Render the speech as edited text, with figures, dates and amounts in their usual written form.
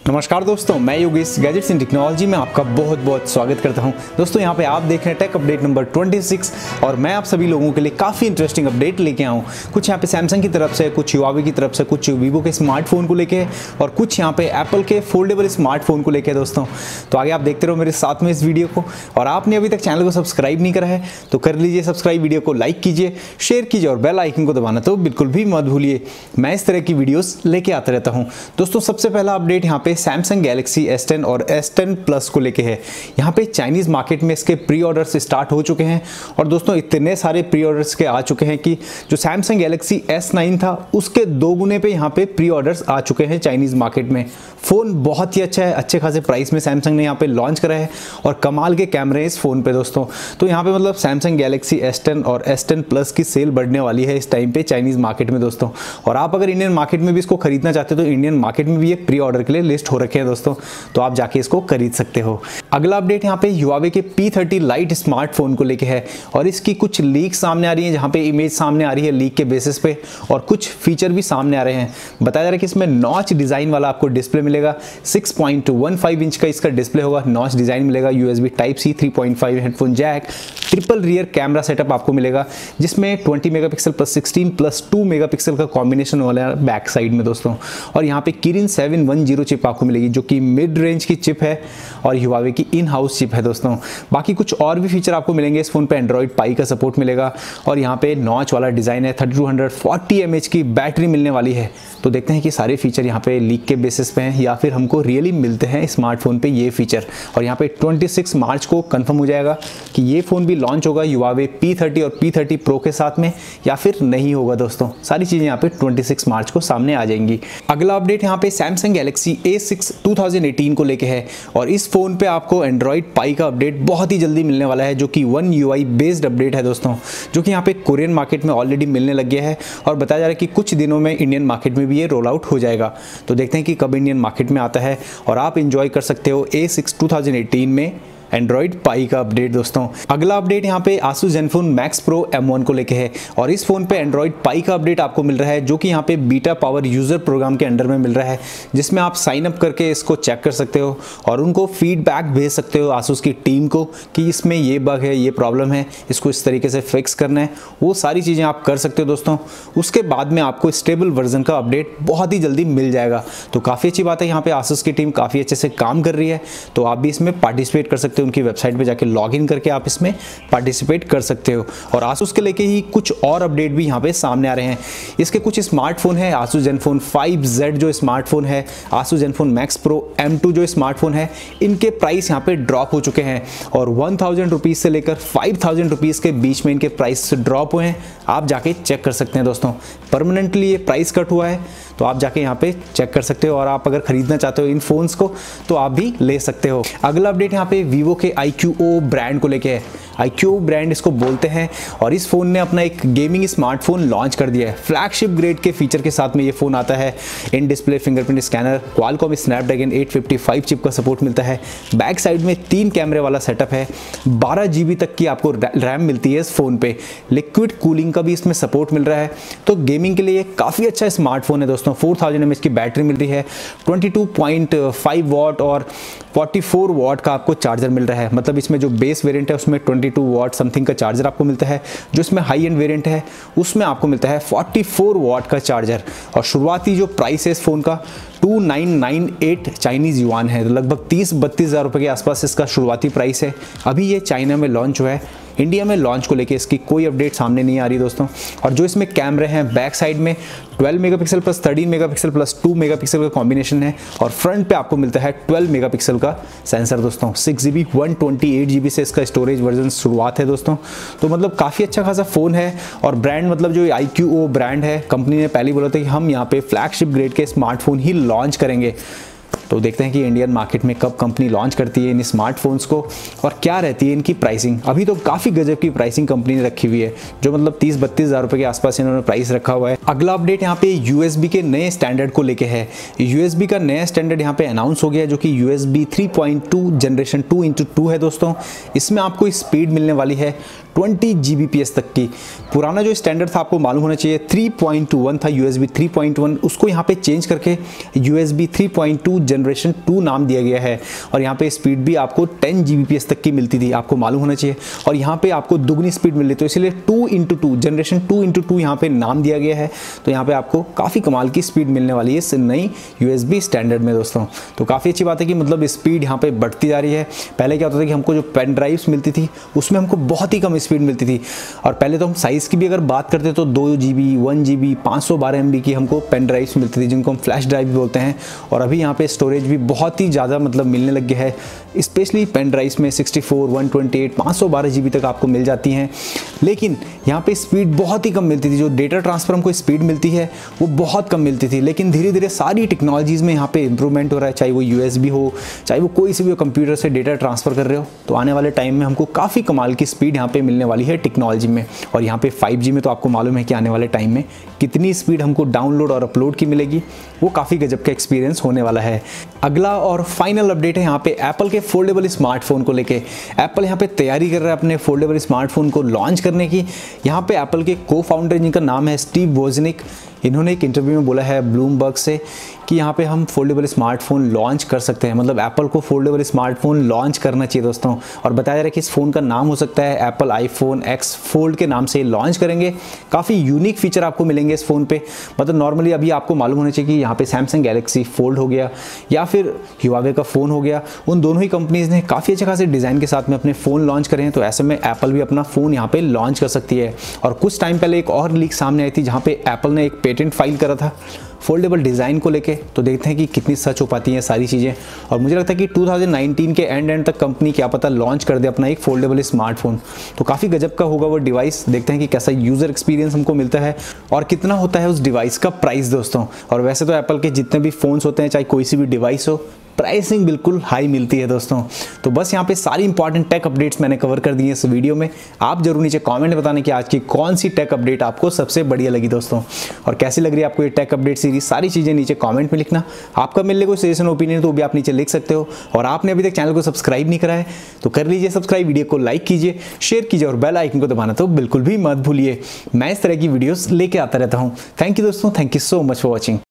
नमस्कार दोस्तों, मैं योगेश गैजेट्स इन टेक्नोलॉजी में आपका बहुत बहुत स्वागत करता हूं। दोस्तों यहाँ पे आप देख रहे हैं टेक अपडेट नंबर 26 और मैं आप सभी लोगों के लिए काफ़ी इंटरेस्टिंग अपडेट लेके आऊँ। कुछ यहाँ पे सैमसंग की तरफ से, कुछ हुआवे की तरफ से, कुछ वीवो के स्मार्टफोन को लेके और कुछ यहाँ पे एप्पल के फोल्डेबल स्मार्टफोन को लेके दोस्तों। तो आगे आप देखते रहो मेरे साथ में इस वीडियो को, और आपने अभी तक चैनल को सब्सक्राइब नहीं करा है तो कर लीजिए सब्सक्राइब, वीडियो को लाइक कीजिए, शेयर कीजिए और बेल आइकन को दबाना तो बिल्कुल भी मत भूलिए। मैं इस तरह की वीडियोस लेके आता रहता हूँ। दोस्तों सबसे पहला अपडेट यहाँ पे सैमसंग गैलेक्सी S10 और S10 प्लस को लेके है। यहाँ पे चाइनीज मार्केट में इसके प्री ऑर्डर्स स्टार्ट हो चुके हैं और दोस्तों इतने सारे प्री ऑर्डर्स के आ चुके हैं कि जो सैमसंग गैलेक्सी S9 था उसके 2 गुने पे यहाँ पे प्री ऑर्डर्स आ चुके हैं चाइनीज मार्केट में। फ़ोन बहुत ही अच्छा है, अच्छे खासे प्राइस में सैमसंग ने यहाँ पे लॉन्च करा है और कमाल के कैमरे इस फ़ोन पे दोस्तों। तो यहाँ पे मतलब सैमसंग गैलेक्सी S10 और S10 प्लस की सेल बढ़ने वाली है इस टाइम पे चाइनीज़ मार्केट में दोस्तों। और आप अगर इंडियन मार्केट में भी इसको खरीदना चाहते हो तो इंडियन मार्केट में भी एक प्री ऑर्डर के लिए लिस्ट हो रखे हैं दोस्तों, तो आप जाके इसको खरीद सकते हो। अगला अपडेट यहाँ पे हुआवे के P30 लाइट स्मार्टफोन को लेके है और इसकी कुछ लीक सामने आ रही है, जहाँ पे इमेज सामने आ रही है लीक के बेसिस पे और कुछ फीचर भी सामने आ रहे हैं। बताया जा रहा है कि इसमें नॉच डिजाइन वाला आपको डिस्प्ले मिलेगा, 6.15 इंच का इसका डिस्प्ले होगा, नॉच डिजाइन मिलेगा, USB Type-C 3.5 headphone jack, triple rear camera setup आपको मिलेगा जिसमें 20 मेगापिक्सल प्लस 16 प्लस 2 मेगापिक्सल का कॉम्बिनेशन वाला है बैक साइड में दोस्तों। और यहाँ पे Kirin 710 चिप आपको मिलेगी जो कि मिड रेंज की चिप है और हुआवे की इन हाउस चिप है दोस्तों। बाकी कुछ और भी फीचर आपको मिलेंगे इस फोन पे, एंड्रॉइड पाई का सपोर्ट मिलेगा और यहाँ पे नॉच वाला डिजाइन है, 3240 mAh की बैटरी मिलने वाली है। तो देखते हैं कि सारे फीचर यहाँ पे लीक के बेसिस पे हैं या फिर हमको रियली मिलते हैं स्मार्टफोन पे ये फीचर। और यहाँ पे 26 मार्च को कंफर्म हो जाएगा कि ये फोन भी लॉन्च होगा हुआवे P30 और P30 Pro के साथ में या फिर नहीं होगा दोस्तों। सारी चीजें यहाँ पे 26 मार्च को सामने आ जाएंगी। अगला अपडेट यहाँ पे सैमसंग गैलेक्सी A6 2018 को लेके है और इस फोन पे आपको एंड्रॉइड पाई का अपडेट बहुत ही जल्दी मिलने वाला है जो कि One UI बेस्ड अपडेट है दोस्तों, जो कि यहाँ पे कोरियन मार्केट में ऑलरेडी मिलने लग गया है और बताया जा रहा है कि कुछ दिनों में इंडियन मार्केट में भी ये रोल आउट हो जाएगा। तो देखते हैं कि कब इंडियन मार्केट में आता है और आप इंजॉय कर सकते हो A6 2018 में एंड्रॉइड पाई का अपडेट दोस्तों। अगला अपडेट यहाँ पे Asus Zenfone Max Pro M1 को लेके है और इस फोन पे एंड्रॉइड पाई का अपडेट आपको मिल रहा है जो कि यहाँ पे बीटा पावर यूजर प्रोग्राम के अंडर में मिल रहा है, जिसमें आप साइन अप करके इसको चेक कर सकते हो और उनको फीडबैक भेज सकते हो Asus की टीम को कि इसमें ये बग है, ये प्रॉब्लम है, इसको इस तरीके से फिक्स करना है। वो सारी चीज़ें आप कर सकते हो दोस्तों। उसके बाद में आपको स्टेबल वर्जन का अपडेट बहुत ही जल्दी मिल जाएगा। तो काफ़ी अच्छी बात है, यहाँ पे Asus की टीम काफ़ी अच्छे से काम कर रही है, तो आप भी इसमें पार्टिसिपेट कर सकते हो। उनकी वेबसाइट पे जाके लॉगिन करके आप इसमें पार्टिसिपेट कर सकते हो। और Asus के लेके ही कुछ और अपडेट भी यहाँ पे सामने आ रहे हैं। इसके कुछ स्मार्टफोन है, Asus Zenfone 5Z जो स्मार्टफोन है, Asus Zenfone Max Pro M2 जो स्मार्टफोन है, इनके प्राइस यहाँ पे ड्रॉप हो चुके हैं और 1000 रुपीज़ से लेकर 5000 रुपीज़ के बीच में इनके प्राइस ड्रॉप हुए हैं। आप जाके चेक कर सकते हैं दोस्तों, परमानेंटली ये प्राइस कट हुआ है, तो आप जाके यहाँ पे चेक कर सकते हो और आप अगर खरीदना चाहते हो इन फोन्स को तो आप भी ले सकते हो। अगला अपडेट यहाँ पे वीवो के iQOO ब्रांड को लेके है। iQOO ब्रांड इसको बोलते हैं और इस फोन ने अपना एक गेमिंग स्मार्टफोन लॉन्च कर दिया है। फ्लैगशिप ग्रेड के फीचर के साथ में ये फोन आता है, in display fingerprint scanner, Qualcomm Snapdragon 855 chip का सपोर्ट मिलता है, बैक साइड में 3 कैमरे वाला सेटअप है, 12 GB तक की आपको रैम मिलती है इस फोन पे, लिक्विड कूलिंग का भी इसमें सपोर्ट मिल रहा है। तो गेमिंग के लिए काफ़ी अच्छा स्मार्टफोन है दोस्तों। 4000 mAh की बैटरी मिल रही है, 22.5 वॉट और 44 वॉट का आपको चार्जर मिल रहा है। मतलब इसमें जो बेस वेरिएंट है उसमें 22 वॉट समथिंग का चार्जर आपको मिलता है, जो इसमें हाई एंड वेरिएंट है उसमें आपको मिलता है 44 वॉट का चार्जर। और शुरुआती जो प्राइस है इस फोन का 2998 चाइनीज़ युआन है, लगभग 30-32 हज़ार रुपये के आसपास इसका शुरुआती प्राइस है। अभी ये चाइना में लॉन्च हुआ है, इंडिया में लॉन्च को लेके इसकी कोई अपडेट सामने नहीं आ रही दोस्तों। और जो इसमें कैमरे हैं, बैक साइड में 12 megapixel plus 13 megapixel plus 2 megapixel का कॉम्बिनेशन है और फ्रंट पे आपको मिलता है 12 मेगापिक्सल का सेंसर दोस्तों। 6GB 128GB से इसका स्टोरेज वर्जन शुरुआत है दोस्तों। तो मतलब काफ़ी अच्छा खासा फ़ोन है और ब्रांड मतलब जो iQOO ब्रांड है, कंपनी ने पहले बोला था कि हम यहाँ पे फ्लैगशिप ग्रेड के स्मार्टफोन ही लॉन्च करेंगे। तो देखते हैं कि इंडियन मार्केट में कब कंपनी लॉन्च करती है इन स्मार्टफोन्स को और क्या रहती है इनकी प्राइसिंग। अभी तो काफ़ी गजब की प्राइसिंग कंपनी ने रखी हुई है, जो मतलब 30-32 हज़ार रुपये के आसपास इन्होंने प्राइस रखा हुआ है। अगला अपडेट यहाँ पे USB के नए स्टैंडर्ड को लेके है। USB का नया स्टैंडर्ड यहाँ पे अनाउंस हो गया जो कि USB 3.2 जनरेशन 2x2 है दोस्तों। इसमें आपको स्पीड मिलने वाली है 20 Gbps तक की। पुराना जो स्टैंडर्ड था आपको मालूम होना चाहिए 3.1 था, USB 3.1, उसको यहाँ पे चेंज करके USB 3.2 जनरेशन 2 नाम दिया गया है। और यहाँ पे स्पीड भी आपको 10 Gbps तक की मिलती थी, आपको मालूम होना चाहिए। और यहाँ पे आपको दुगनी स्पीड मिल रही, तो इसलिए 2x2 जनरेशन 2x2 यहाँ पे नाम दिया गया है। तो यहाँ पे आपको काफ़ी कमाल की स्पीड मिलने वाली है इस नई USB स्टैंडर्ड में दोस्तों। तो काफ़ी अच्छी बात है कि मतलब स्पीड यहाँ पे बढ़ती जा रही है। पहले क्या होता था कि हमको जो पेन ड्राइव्स मिलती थी उसमें हमको बहुत ही कम स्पीड मिलती थी। और पहले तो हम साइज़ की भी अगर बात करते तो 2 GB 1 GB 512 MB की हमको पेन ड्राइव्स मिलती थी, जिनको हम फ्लैश ड्राइव भी बोलते हैं। और अभी यहाँ पे स्टोरेज भी बहुत ही ज़्यादा मतलब मिलने लग गया है, स्पेशली पेन ड्राइव्स में 64 128 512 GB तक आपको मिल जाती हैं। लेकिन यहाँ पे स्पीड बहुत ही कम मिलती थी, जो डेटा ट्रांसफर हमको स्पीड मिलती है वो बहुत कम मिलती थी। लेकिन धीरे धीरे सारी टेक्नोलॉजीज़ में यहाँ पे इंप्रूवमेंट हो रहा है, चाहे वो USB हो, चाहे वो कोई सी भी कंप्यूटर से डेटा ट्रांसफ़र कर रहे हो। तो आने वाले टाइम में हमको काफ़ी कमाल की स्पीड यहाँ पे मिलने वाली है टेक्नोलॉजी में। और यहाँ पे 5G में तो आपको मालूम है कि आने वाले टाइम में कितनी स्पीड हमको डाउनलोड और अपलोड की मिलेगी, वो काफ़ी गजब का एक्सपीरियंस होने वाला है। अगला और फाइनल अपडेट है यहाँ पे एप्पल के फोल्डेबल स्मार्टफोन को लेके। एप्पल यहाँ पे तैयारी कर रहा है अपने फोल्डेबल स्मार्टफोन को लॉन्च करने की। यहाँ पे एप्पल के को फाउंडर जिनका नाम है स्टीव वोजनिक, इन्होंने एक इंटरव्यू में बोला है ब्लूमबर्ग से कि यहाँ पे हम फोल्डेबल स्मार्टफोन लॉन्च कर सकते हैं। मतलब एप्पल को फोल्डेबल स्मार्टफोन लॉन्च करना चाहिए दोस्तों। और बताया जा रहा है कि इस फ़ोन का नाम हो सकता है एप्पल आईफोन X फोल्ड के नाम से लॉन्च करेंगे। काफ़ी यूनिक फीचर आपको मिलेंगे इस फ़ोन पे। मतलब नॉर्मली अभी आपको मालूम होना चाहिए कि यहाँ पे सैमसंग गैलेक्सी फोल्ड हो गया या फिर ह्यूआवे का फ़ोन हो गया, उन दोनों ही कंपनीज़ ने काफ़ी अच्छे खासे डिज़ाइन के साथ में अपने फ़ोन लॉन्च करे हैं। तो ऐसे में एप्पल भी अपना फ़ोन यहाँ पे लॉन्च कर सकती है। और कुछ टाइम पहले एक और लीक सामने आई थी जहाँ पे एप्पल ने एक पेटेंट फाइल करा था फोल्डेबल डिज़ाइन को लेके। तो देखते हैं कि कितनी सच हो पाती हैं सारी चीज़ें। और मुझे लगता है कि 2019 के एंड तक कंपनी क्या पता लॉन्च कर दे अपना एक फोल्डेबल स्मार्टफोन। तो काफ़ी गजब का होगा वो डिवाइस। देखते हैं कि कैसा यूज़र एक्सपीरियंस हमको मिलता है और कितना होता है उस डिवाइस का प्राइस दोस्तों। और वैसे तो एप्पल के जितने भी फ़ोन्स होते हैं, चाहे कोई सी भी डिवाइस हो, प्राइसिंग बिल्कुल हाई मिलती है दोस्तों। तो बस यहाँ पे सारी इंपॉर्टेंट टेक अपडेट्स मैंने कवर कर दी है इस वीडियो में। आप जरूर नीचे कमेंट में बताने कि आज की कौन सी टेक अपडेट आपको सबसे बढ़िया लगी दोस्तों, और कैसी लग रही है आपको ये टेक अपडेट सीरीज। सारी चीज़ें नीचे कमेंट में लिखना। आपका मिलने कोई सजेशन ओपिनियन तो भी आप नीचे लिख सकते हो। और आपने अभी तक चैनल को सब्सक्राइब नहीं करा है तो कर लीजिए सब्सक्राइब, वीडियो को लाइक कीजिए, शेयर कीजिए और बेल आइकन को दबाना तो बिल्कुल भी मत भूलिए। मैं इस तरह की वीडियोस लेके आता रहता हूँ। थैंक यू दोस्तों, thank you so much for watching.